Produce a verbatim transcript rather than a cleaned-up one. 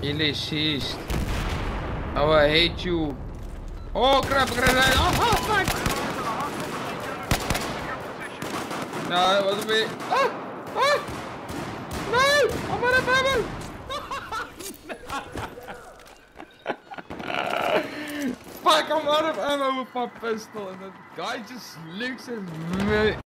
Illicist. Oh, I hate you. Oh crap, grenade. Oh, fuck. No, that wasn't me. Oh, oh. No, I'm out of ammo. Fuck, I'm out of ammo with my pistol, and the guy just looks at me.